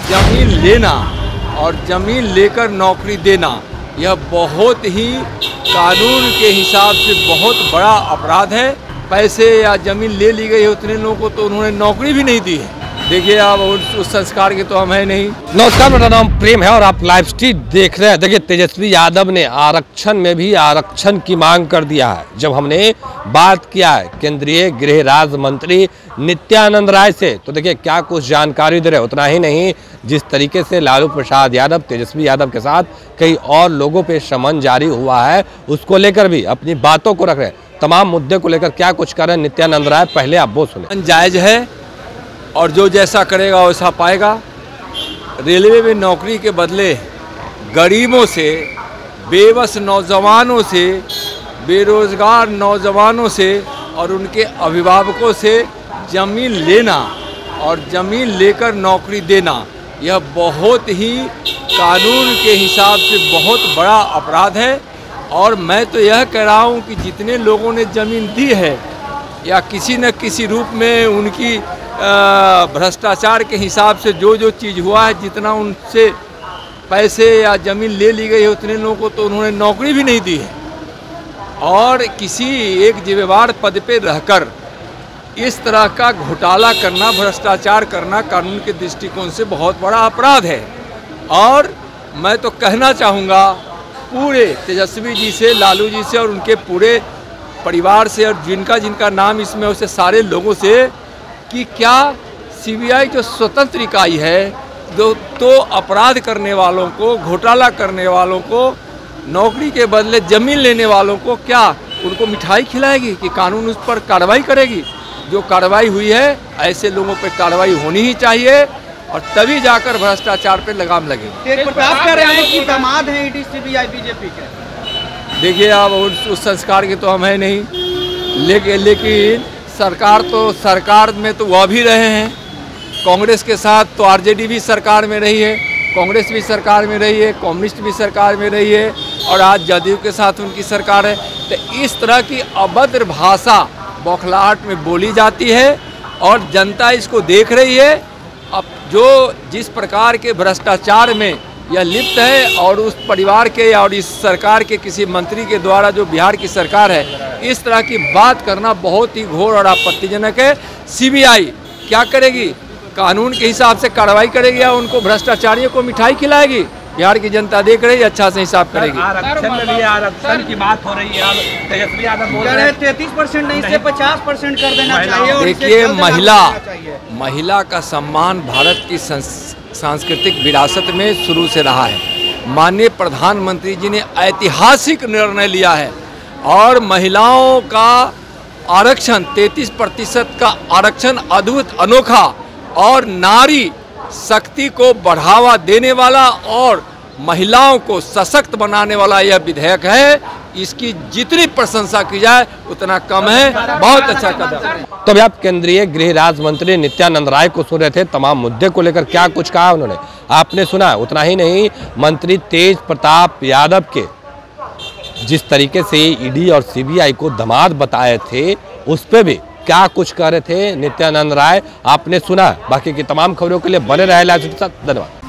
जमीन लेना और जमीन लेकर नौकरी देना यह बहुत ही कानून के हिसाब से बहुत बड़ा अपराध है। पैसे या जमीन ले ली गई है उतने लोगों को तो उन्होंने नौकरी भी नहीं दी है। देखिए आप उस संस्कार के तो हम है नहीं। नमस्कार, मेरा नाम प्रेम है और आप लाइव स्ट्रीट देख रहे हैं। देखिए, तेजस्वी यादव ने आरक्षण में भी आरक्षण की मांग कर दिया है। जब हमने बात किया है केंद्रीय गृह राज्य मंत्री नित्यानंद राय से, तो देखिए क्या कुछ जानकारी दे रहे। उतना ही नहीं, जिस तरीके से लालू प्रसाद यादव तेजस्वी यादव के साथ कई और लोगों पे समन जारी हुआ है, उसको लेकर भी अपनी बातों को रख रहे हैं। तमाम मुद्दे को लेकर क्या कुछ कर रहे हैं नित्यानंद राय, पहले आप वो सुने। जायज है और जो जैसा करेगा वैसा पाएगा। रेलवे में नौकरी के बदले गरीबों से, बेबस नौजवानों से, बेरोजगार नौजवानों से और उनके अभिभावकों से जमीन लेना और जमीन लेकर नौकरी देना यह बहुत ही कानून के हिसाब से बहुत बड़ा अपराध है। और मैं तो यह कह रहा हूँ कि जितने लोगों ने जमीन दी है या किसी न किसी रूप में उनकी भ्रष्टाचार के हिसाब से जो चीज़ हुआ है, जितना उनसे पैसे या ज़मीन ले ली गई है उतने लोगों को तो उन्होंने नौकरी भी नहीं दी है। और किसी एक जिम्मेवार पद पे रहकर इस तरह का घोटाला करना, भ्रष्टाचार करना कानून के दृष्टिकोण से बहुत बड़ा अपराध है। और मैं तो कहना चाहूँगा पूरे तेजस्वी जी से, लालू जी से और उनके पूरे परिवार से और जिनका नाम इसमें उसे सारे लोगों से कि क्या सीबीआई जो स्वतंत्र इकाई है तो अपराध करने वालों को, घोटाला करने वालों को, नौकरी के बदले जमीन लेने वालों को क्या उनको मिठाई खिलाएगी कि कानून उस पर कार्रवाई करेगी? जो कार्रवाई हुई है ऐसे लोगों पर कार्रवाई होनी ही चाहिए और तभी जाकर भ्रष्टाचार पर लगाम लगेगी। आप कह रहे हैं कि दामाद हैं ईडी सीबीआई बीजेपी के। देखिए आप उस संस्कार के तो हम है नहीं, लेकिन सरकार में तो वह भी रहे हैं। कांग्रेस के साथ तो आरजेडी भी सरकार में रही है, कांग्रेस भी सरकार में रही है, कम्युनिस्ट भी सरकार में रही है और आज जदयू के साथ उनकी सरकार है। तो इस तरह की अभद्र भाषा बौखलाहट में बोली जाती है और जनता इसको देख रही है। अब जो जिस प्रकार के भ्रष्टाचार में यह लिप्त है और उस परिवार के और इस सरकार के किसी मंत्री के द्वारा जो बिहार की सरकार है, इस तरह की बात करना बहुत ही घोर और आपत्तिजनक है। सीबीआई क्या करेगी? कानून के हिसाब से कार्रवाई करेगी या उनको भ्रष्टाचारियों को मिठाई खिलाएगी? बिहार की जनता देख रही है, अच्छा से हिसाब करेगी। आरक्षण में भी आरक्षण की बात हो रही है। तेजस्वी यादव बोल रहे हैं 33% नहीं से 50% कर देना चाहिए। देखिए, महिला का सम्मान भारत की सांस्कृतिक विरासत में शुरू से रहा है। माननीय प्रधानमंत्री जी ने ऐतिहासिक निर्णय लिया है और महिलाओं का आरक्षण 33% का आरक्षण अद्भुत, अनोखा और नारी शक्ति को बढ़ावा देने वाला और महिलाओं को सशक्त बनाने वाला यह विधेयक है। इसकी जितनी प्रशंसा की जाए उतना कम है। बहुत अच्छा कदम। तो अभी आप केंद्रीय गृह राज्य मंत्री नित्यानंद राय को सुन रहे थे। तमाम मुद्दे को लेकर क्या कुछ कहा उन्होंने, आपने सुना। उतना ही नहीं, मंत्री तेज प्रताप यादव के जिस तरीके से ईडी और सीबीआई को दामाद बताए थे, उस पर भी क्या कुछ कह रहे थे नित्यानंद राय, आपने सुना। बाकी की तमाम खबरों के लिए बने रहे लाइव स्ट्रीट के साथ। धन्यवाद।